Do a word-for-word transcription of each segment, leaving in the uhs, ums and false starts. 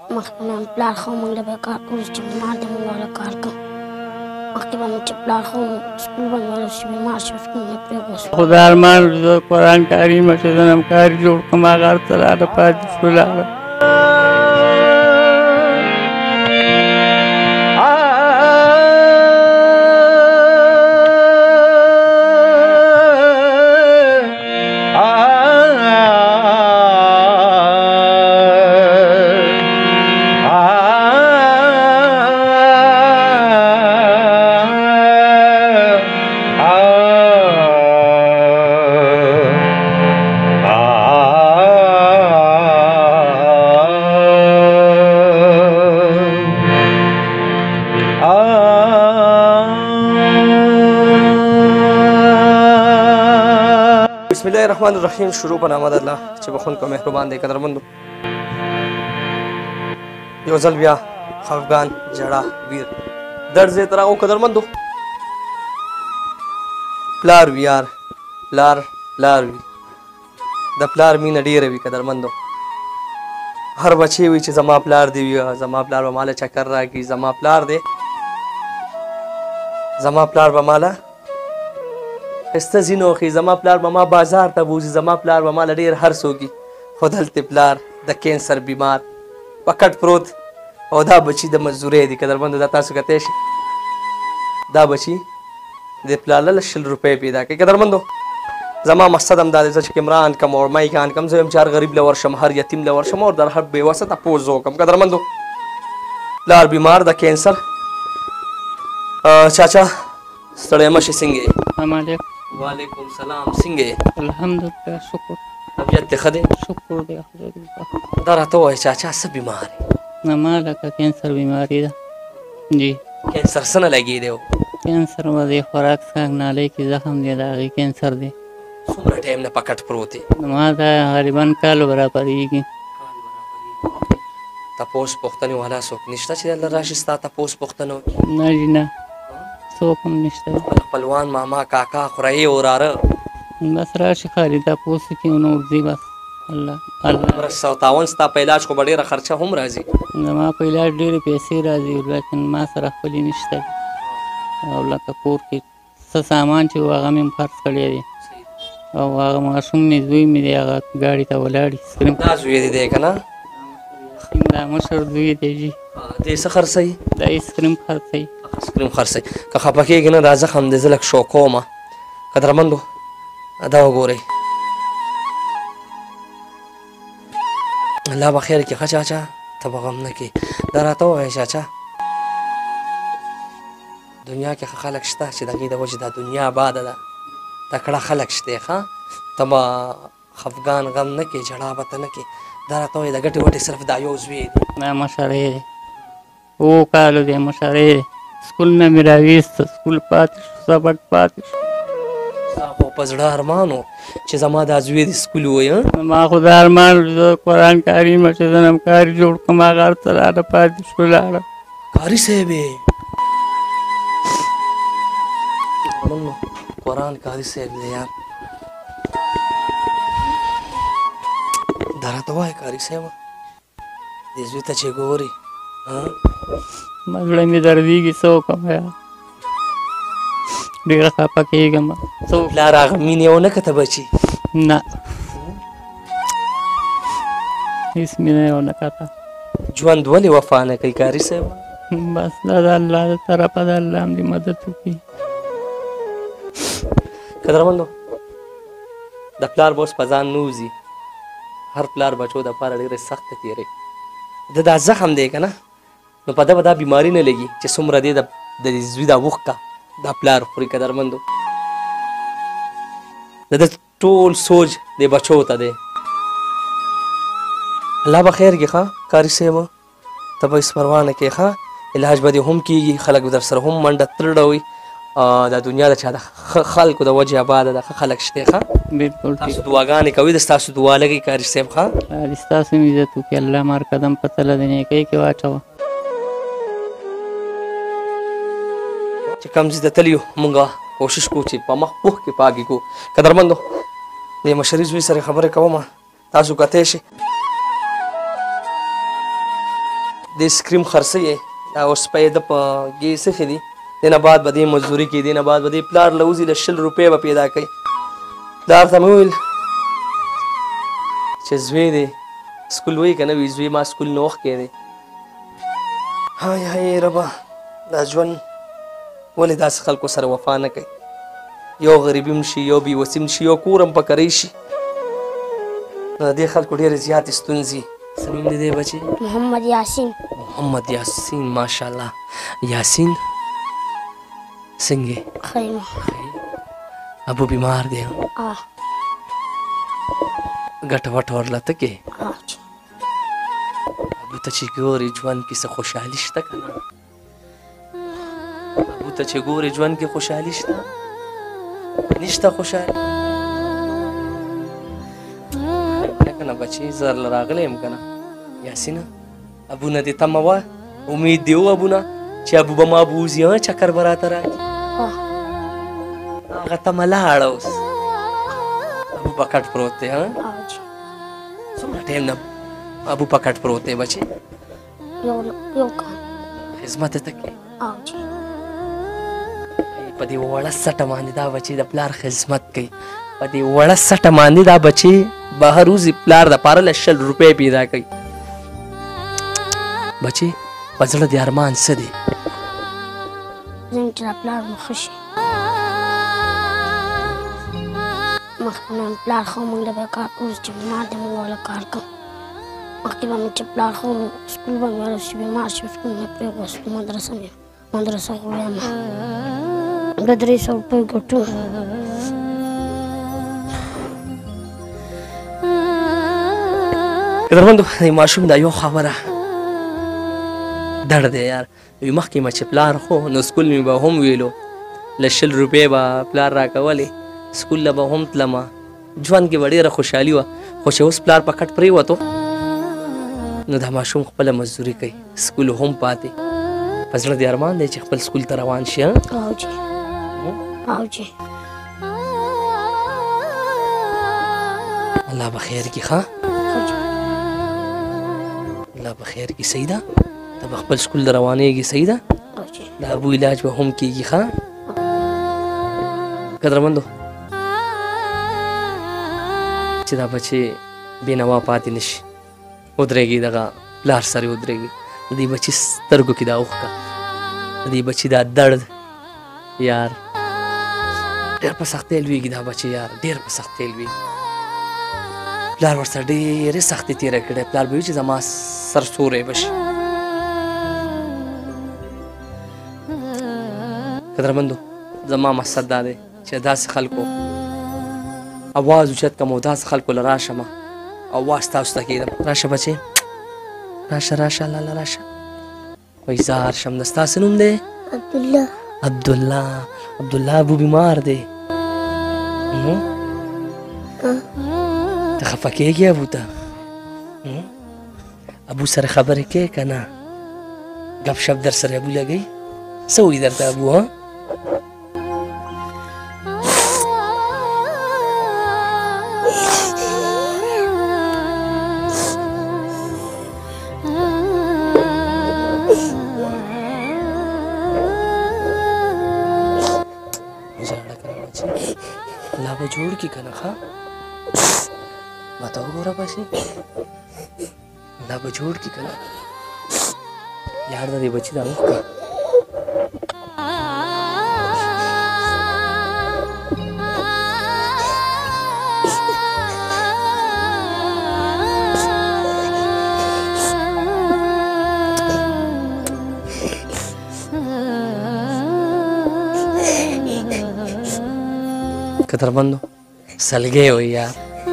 مخکې نه پلار خو موږ له به کار کړو چې بیمار دی موږ والا کار کوو مخکې به مو چې پلار خو سکول به مې ویل چې بیمار شو سکول مې پرېښود خو دا ارمان زه قرآن کریم چې زه نمکاري جوړ کړم هغه هر څه راته پاتې شو لاړه بسم الله الرحمن الرحیم شروع په نام د الله چې بخښونکی او مهربان دی. قدرمندو یو ځل بیا خفګان ژړا ویر درد ځای ته راغلو. قدرمندو پلار وي یار پلار پلار وي د پلار مینه ډېره وي. قدرمندو هر بچی وي چې زما پلار دی وي زما پلار به ماله چکر راکړي زما پلار دی زما پلار به ماله ښایسته ځینو وښي زما پلار به ما بازار ته بوځي زما پلار به ماله ډېر هر څوک وي خو دلته پلار د کینسر بیمار په کټ پروت او دا بچي د مزدورۍ دي. قدرمندو دا تاسو کتی شئ دا بچي د پلار له شل روپۍ پیدا کوي. قدرمندو زما مقصد هم دا دی چې کمران کم او میکان کم زه یم چې هر غریب له ورشم هر یتیم له ورشم او در هر بېوسه تپوس وکړم. قدرمندو پلار بیمار د کینسر. چاچا ستړی مه شئ څنګه یې؟ السلام علیکم. وعلیکم سلام څنګه یې؟ الحمدلله شکر طبیعت دې ښه دی؟ شکر دی خدای دې دا راته ووایه چاچا څه بیمار یې؟ نه ما لکه کینسر بیماري ده. جی کینسر څه نه لګېدی و؟ کینسر به د خوراک څنګ نالۍ کې زخم دی د هغې کینسر دی. څومره ټایم نه په کټ پروت یې؟ ما دا غریبان کال برابرېږي. تپوس پوښتنې والا څوک نشته چې دلته راشي ستا تپوس پوښتنه وکړي؟ نه جي نه څوک هم نشته. خپل خپلوان ماما کاکا خورایې وراره بس راشي خالي تپوس وکړي نو ورځي بس. الله الله مرسته او تاوان ستا په علاج خو به ډېره خرچه هم راځي. زما په علاج ډېرې پیسې راځي لیکن ما سره خپلې نشته دي او لکه کور کې څه سامان چې و هغه مې هم خرڅ کړی دی او هغه ماشوم مې زوی مې دی هغه ګاډي ته ولاړ سکریم دا زوی دی دی که نه؟ دا مشر زوی دی جي دې څه خرڅوي؟ دا ایسکریم خرڅوي. ایسکریم خرڅوي. که خفه کېږي نه دا زخم دی زه لږ شو کومه. قدرمندو دا وګورئ الله به خیر کړي. ښه چاچا ته به غم نه کړې. دا راته ووایه چاچا دنیا کې ښه خلک شته چې د هغې د وجې دا دنیا آباده ده تکړه خلک شته ښه ته به خفګان غم نه کړې ژړا به ته نه کړې. دا راته وایه د ګټې وټې صرف دا یو زوی دی. دا مشرې دی اوو کالو دی مشرې دی. سکول نه مې راویسته سکول پاتې شو سبق پاتې شو. ستا خو په زړه ارمان و چې زما دا زوی د سکول ووایي. ما خو دا ارمان زه قرآن کریم چې زه نمکاري جوړ کړم هغه هر څه راته پاتې شو لاړه. کاري صاحب یې قرآن کاري صاحب دی یار. دا راته وایه کاري صاحبه دې زوی ته چې ګورې زړه مې دردېږي څه وکړم یا ډېره خفه کېږم. پلار هغه مینې ونه کته بچي؟ نه هېڅ مینه یې ونه کته. ژوند ولې وفا نه کوي کاري صاحبه؟ بس دا د الله د طرفه د الله هم دې مدد وکړي. قدرمندو د پلار به اوس په ځان نه وځي. هر پلار بچو دپاره ډېرې سخته تېرې د دا زخم دی که نه نو په ده به دا بیماري نه لګي چې څومره دی د دې زوی دا اوښکه دا پلار خوري. قدرمندو د ده ټول سوچ دې بچو ته دی. الله به خیر کړي ښه کاري صاحبه ته به هېڅ پروا نه کړې ښه علاج به دې هم کېږي خلک به در سره هم منډه ترړوي. دا دنیا د چا د خلکو د وجې آباده ده ښه خلک شته ښه بالکل تاسو دعاګانې کوئ د ستاسو دعا لګئ کاري صاحب ښه د ستاسو مې عزت وکړي الله مار قدم په تله د نیکۍ کې واچوه چې کوم ځای ته تللي یو مونږ کوشش کوو چې په مخ پوخ کې پاکې کړو قدرمندو د مشري زوی سره خبرې کوم تاسو کتی شئ د سکریم خرڅوي دا اوس په د په ګې څخې دي دې نه بعد به دې مزدوري کوي دې نه بعد به دې پلار له وځي له شل روپۍ به پیدا کوي پلار ته مې وویل چې زوی دی سکول وایي که نه وي زوی ما سکول نه وخت دی های های ربه دا ژوند ولې داسې خلکو سره وفا نه کوي یو غریبي هم شي یو بېوسي هم شي یو کور هم په کرۍ شي نو د دې خلکو ډېرې زیاتې ستونزې څه نوم دی دی بچې محمد یاسین محمد یاسین ماشاءالله یاسین څنګه خیمه ابو بیمار دی آه ګټه وټه ورله ته کې آه جی ابو ته چې ګورې ژوند کې څه خوشحالي شته که نه ابو ته چې ګورې ژوند کې خوشحالي شته نشته خوشحالي که نه بچې زه درله راغلی یم که نه یاسینه ابو نه دې تمه وه امید دې و ابو نه چې ابو به ما بوځي چکر به راته راکړي آه هغه تمه لاړه اوس ابو په کټ پروت دی ها آه جی څومره ټایم نه ابو په کټ پروت دی بچې یو یو کال خدمت یې ته کوې آه جی په دې وړه سټه باندې دا بچې د پلار خدمت کوي په دې وړه سټه باندې دا بچې بهر وځي پلار دپاره له شل روپۍ پیدا کوي بچې په زړه دې ارمان څه دی زه چې دا پلار مو ښه شي مخکې مې پلار خو موږ له به کار اوس چې بیمار دی موږ والا کار کوو مخکې به مې چې پلار خو سکول به مې والا چې بیمار شي سکول مې پرېښوست مدرسه مې مدرسه خو وایم دوه درې سوه روپۍ ګټو قدرمندو د ماشوم دا یو خبره درد دی یار وي مخکې مه چې پلار خو نو سکول مې به هم ویلو له شل روپۍ به پلار راکولې سکول له به هم تلمه ژوند کې به ډېره خوشحالي وه خو چې اوس پلار په کټ پرېوتو نو دا ماشوم خپله مزدوري کوي سکول هم پاتې په زړه دې ارمان دی چې خپل سکول ته روان شي آو جی آو جی الله به خیر کړي ښه الله به خیر کړي صحیح ده ته به خپل سکول ته روانېږي صحیح ده آو جی د ابو علاج به هم کېږي ښه قدرمندو چې دا بچې بېنوا پاتې نه شي ودرېږي دغه پلار سره یې ودرېږي د دې بچي سترګو کې دا اوښکه د دې بچي دا درد یار ډېر په سختۍ لویږي دا بچې یار ډېر په سختۍ لویږي پلار ورسره ډېرې سختۍ تېره کړې پلار به وي چې زما سرسوری به شي قدرمندو زما مقصد دا دی چې داسې خلکو اواز اوچت کړم او داسې خلکو له راشمه اواز تاسو ته کېږدم راشه بچې راشه راشه لاله راشه وایي زه هر شم د ستا څه نوم دی عبدالله عبدالله عبدالله ابو بیمار دی ته خفه کېږې ابو ته ابو سره خبرې کې که نه ګپ شپ در سره ابو لګوي څه وایي درته ابو ها الله به جوړ کړي که نه ښه ما ته وګوره بچې الله به جوړ کړي که نه یار د دې بچي دا اوښکه قدرمندو سلګۍ وي یار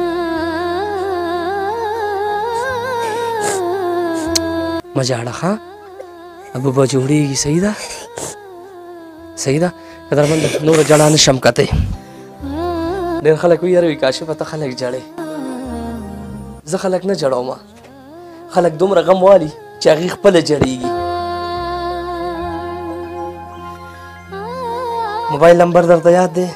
مه ژاړه ښه ابو به جوړېږي صحیح ده صحیح ده قدرمندو نوره ژړا نه شم کتی ډېر خلک وي یاره وي کاشفه ته خلک ژړې زه خلک نه جړومه خلک دومره غم والي چې هغې خپله جړېږي موبایل نمبر درته یاد دی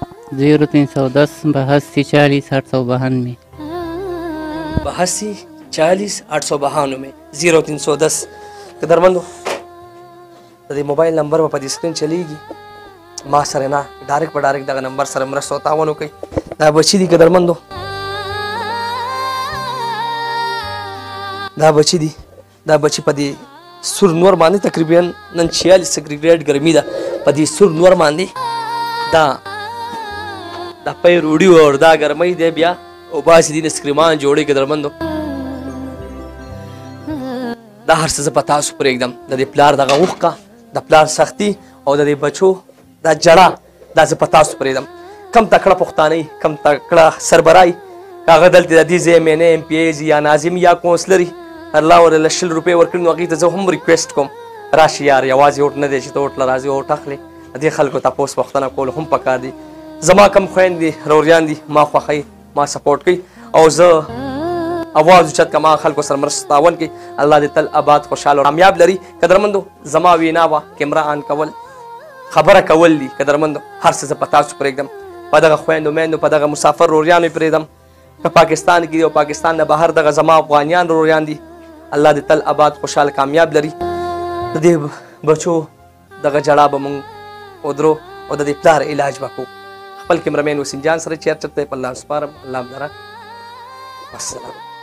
जीरो तीन सौ दस बहत्ती चालीस आठ सौ बानवे बहासी चालीस आठ सौ बहानवे जीरो तीन सौ दस कदरमंदो द मोबाइल नंबर पर स्क्रीन चलेगी मा सर ना डायरेक्ट पर डायरेक्ट दगा नंबर सर मरस तावन कई दा बची दी कदरमंदो दा बची दी दा बची पदी सुर नूर मांदी तकरीबन नन छियालीस सेंटीग्रेड गर्मी दा पदी सुर नूर मांदी दा दा पे रूडी और दा गर्मी दे बिया ओ बासी दिन स्क्रीमान जोड़े कदरमंदो दा हर से पता सुपर एकदम दा दे प्यार दगा उख का दा प्यार सख्ती और दा दे बचो दा जड़ा दा से पता सुपर एकदम कम तकड़ा पुख्तानी कम तकड़ा सरबराई कागज दलते दी जे मैंने एम पी एज या नाजिम या काउंसलरी अल्लाह और लशल रुपए वर्किंग वकी तो हम रिक्वेस्ट कोम राशि यार आवाज ओट न देशी तो ओट राजी ओट अखले दे खल को तपोस वक्तना कोल हम पका दी जमा कम खोइन दी रोरियान दी मा खई मा सपोर्ट की और ज आवाज उचत कमा खल को सरमरस्तावन की अल्लाह दे तल आबाद खुशहाल और कामयाब लरी कदरमंदो जमा वीनावा कैमरा आन कवल खबर कवल ली कदरमंदो हर से पता सुपर एकदम पदगा खोइन मैंदो पदगा मुसाफर रोरियान पर एकदम पाकिस्तान की पाकिस्तान ने बाहर दगा जमा अफगानियान रोरियान दी अल्लाह दे तल आबाद खुशहाल कामयाब लरी दे बचो दगा जड़ा बमंग उधरो और दे प्यार इलाज बाको खपल कैमरामैन वसीम जान सर चेयर चलते पल्ला स्पारम अल्लाह दरा अस्सलाम।